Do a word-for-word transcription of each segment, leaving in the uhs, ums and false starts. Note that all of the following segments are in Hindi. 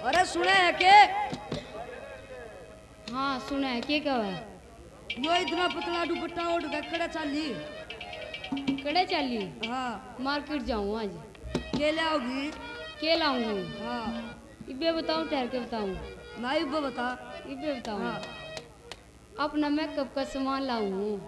अरे सुने है के? हाँ सुना है, के कब है? यो इतना पतला दुपट्टा ओढ़ के कड़े चाली। कड़े चाली? हाँ मार्केट जाऊँ आज। के ले आओगी? के लाऊंगी? हाँ इबे बताऊँ ठहर के बताऊँ? ना इब्बे बता। इबे बताऊँ? हाँ अपना मेकअप का सामान लाऊं।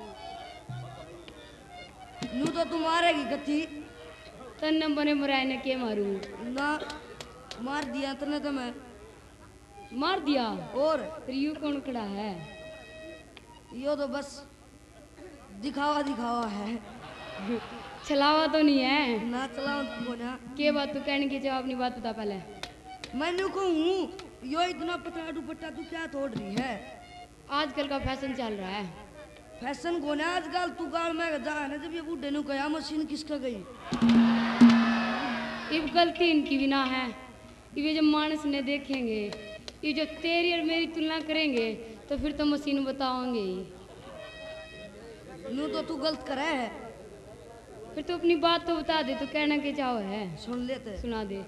नू तो तू मारेगी गति। तन्ने बने मराए ने के मारूं? ना मार दिया तने तो मैं। मार दिया? और फिर यू कौन खड़ा है? यो तो बस दिखावा दिखावा है। छलावा तो नहीं है ना चलाओ तुमको ना। के बात तू कहने की जवाब नहीं, बात बता पहले। मैंने कहूँ यो इतना पतला दुपट्टा तू क्या तोड़ रही है? आजकल का फैशन चल रहा है। फैशन को ना आजकल तू गाल में जा ना जब ये बूढ़े ने कहा मशीन किसका गई। इब गलती इनकी भी ना है। ये जब मानस ने देखेंगे, ये जो तेरी और मेरी तुलना करेंगे तो फिर तो मशीन बताओगे ही। नू तो तू गलत करे है। फिर तो अपनी बात तो बता दे, तो कहना के चाहो है। सुन लेते सुना दे।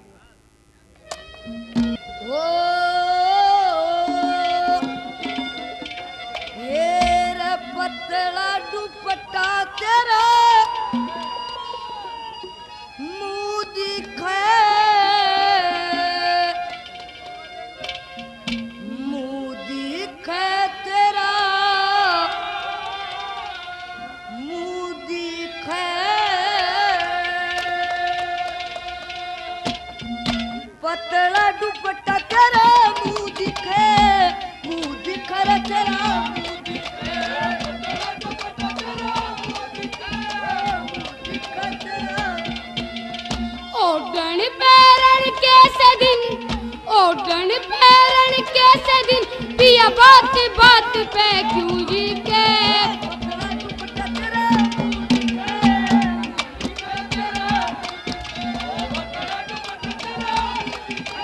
ओ ये रे पतला दुपट्टा तेरा मुंह दिखे, मुंह दिखे तेरा मुंह दिखे, पतला दुपट्टा तेरा मुंह दिखे, मुंह दिखे रे तेरा मुंह दिखे, पतला दुपट्टा तेरा मुंह दिखे, मुंह दिखे तेरा। ओढ़न पैरन कैसे दिन, ओढ़न पैरन कैसे दिन, पिया बात बात पे क्यों जी के। पतला दुपट्टा तेरा मुंह दिखे, मुंह दिखे तेरा, पतला दुपट्टा तेरा मुंह दिखे।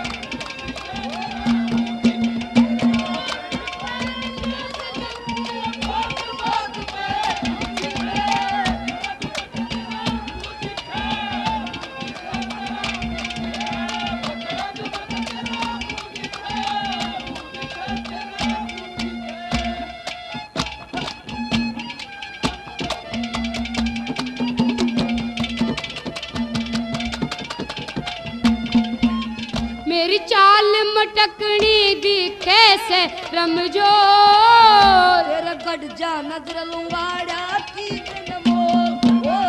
मेरी चाल मटकनी दिखे से रमजो, तेरा गढ़ जा नजर लुंगाड़ा की नमो। ओ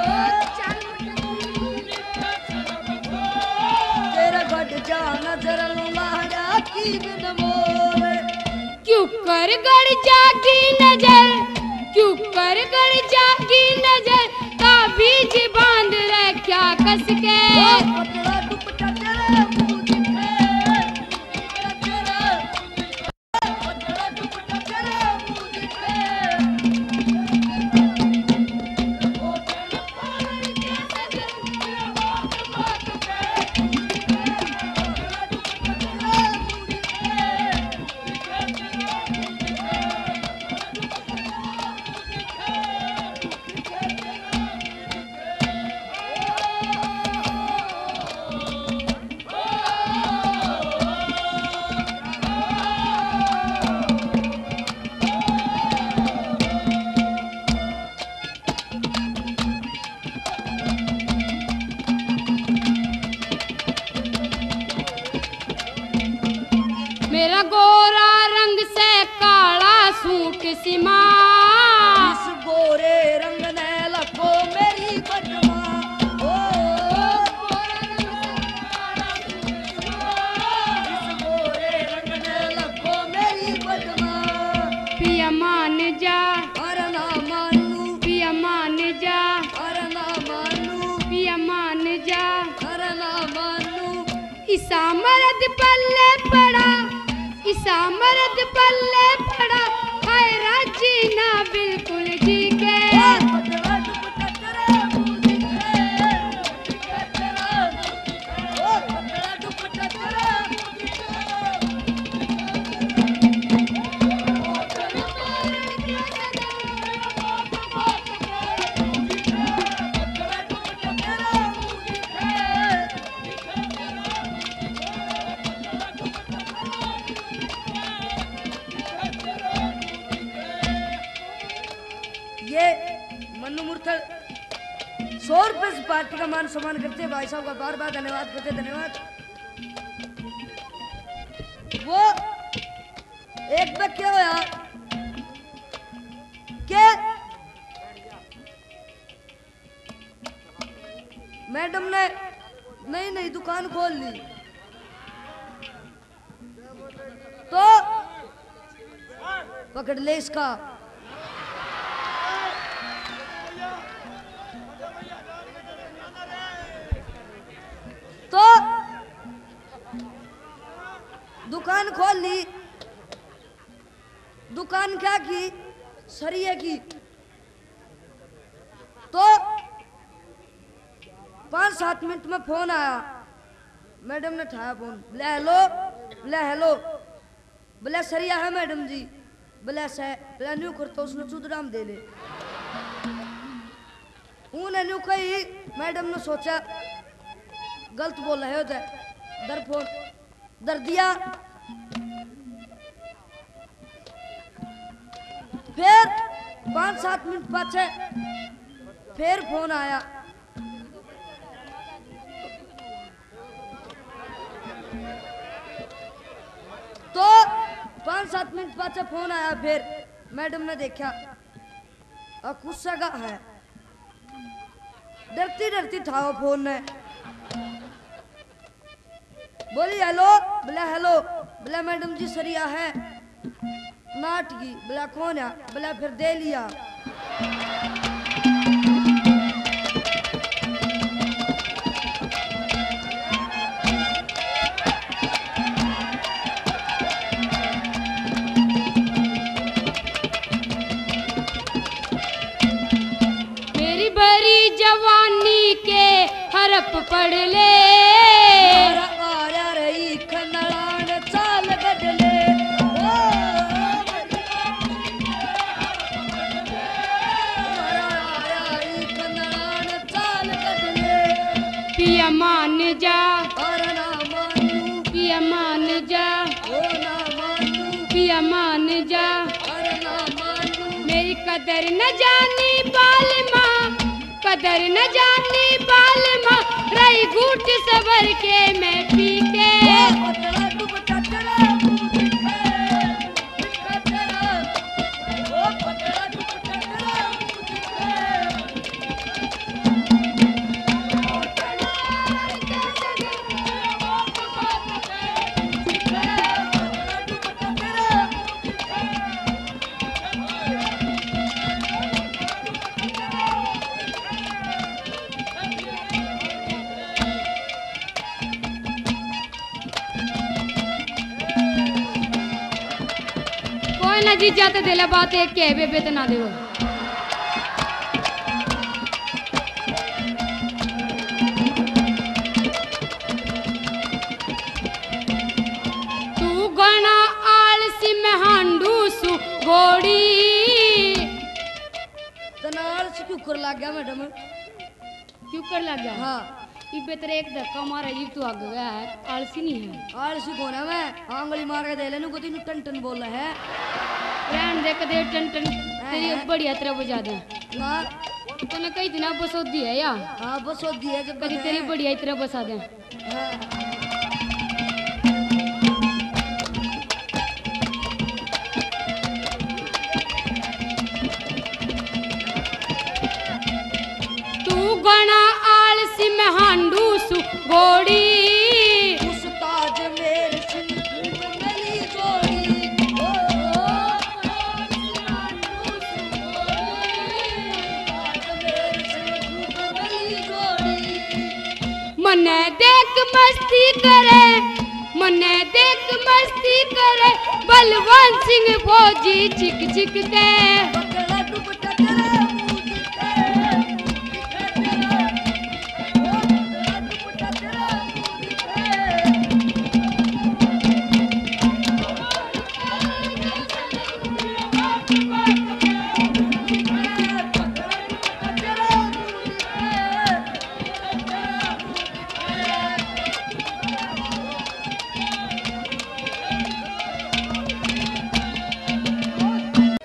तेरा गढ़ जा नजर लुंगाड़ा की नमो। क्यों कर गड़ जागी नजर, क्यों कर गड़ जागी नजर, ताबीज बांध रे क्या कस के। पतला दुपट्टा तेरा मुंह दिखे, मुंह दिखे तेरा, पतला दुपट्टा तेरा मुंह दिखे। ओ तेरा पानी कैसे दिन बात बात पे, पतला दुपट्टा तेरा मुंह दिखे, दिखे तेरा मुंह दिखे, दिखे तेरा मेरा गोरा रंग से काला सूट सिमा, इस गोरे रंग ने लखो मेरी बदमा। ओ इस गोरे रंग ने लखो मेरी बदमा। पिया मान जा, और ना मानू, पिया मान जा, और ना मानू, पिया मान जा। और ना मानू। ईसा मर्द पल्ले पड़ा, ईसा मर्द पल्ले पड़ा, हाय राजी ना बिल्कुल जी के। पतला दुपट्टा तेरा मुंह दिखे, दिखे तेरा मुंह दिखे। ओ पतला दुपट्टा तेरा मुंह दिखे। सौ रुपए से पार्टी का मान सम्मान करते हैं। भाई साहब का बार बार धन्यवाद करते, धन्यवाद। वो एक पे क्या हुआ क्या मैडम ने नई नई दुकान खोल ली तो पकड़ ले इसका। तो दुकान खोल ली, दुकान क्या की, सरिये की। तो पांच सात मिनट में फोन आया, मैडम ने उठाया फोन, बोले हेलो, बोले हेलो, बोले सरिया है मैडम जी, बोले से बोले न्यू कर तो उसने चुदराम दे ले। उन्हें न्यू कही, मैडम ने सोचा गलत बोल रहे होते, दर फोन दर दिया। फिर पांच सात मिनट पाछे फिर फोन आया, तो पांच सात मिनट पाछे फोन आया। फिर मैडम ने देखा और गुस्सा का है, डरती डरती उठाओ फोन ने, बोली हेलो, बोला हेलो, बोला मैडम जी सरिया है नाट की, बोला कौन है, बोला फिर दे लिया। मेरी भरी जवानी के हरप पढ़ ले, पिया मान जा और ना मानू, पिया मान जा ओ ना मानू, पिया मान जा और ना मानू। मेरी कदर न जानी बाल माँ, कदर न जानी बाल माँ, रही घूट सबर के मैं पी के। ना जी जाते दिला बात एक के बेबे तो ना देवो। तू गणा आलसी में हांडू सु घोड़ी, तनाल से क्यों कर लग गया मैडम, क्यों कर लग गया? हाँ बेहतर एक धक्का मारा जी तू आग गया है, आलसी नहीं है। आलसी कौन है मैं, आंगली मार के दे लेने को तीन टन टन बोल रहा है। रहन दे कदे टन टन तेरी बढ़िया तरह बजा दे ना, तो ना कई दिन बसोदी है या हाँ बसोदी है जब कभी तेरी बढ़िया तरह बसा दे। हाँ। गणा आलसी में हांडू सु घोड़ी, उस्ताद मेरे सिंह मेरी जोड़ी, ओ मने देख मस्ती करे, मने देख मस्ती करे, बलवंत सिंह फौजी चिक चिक के।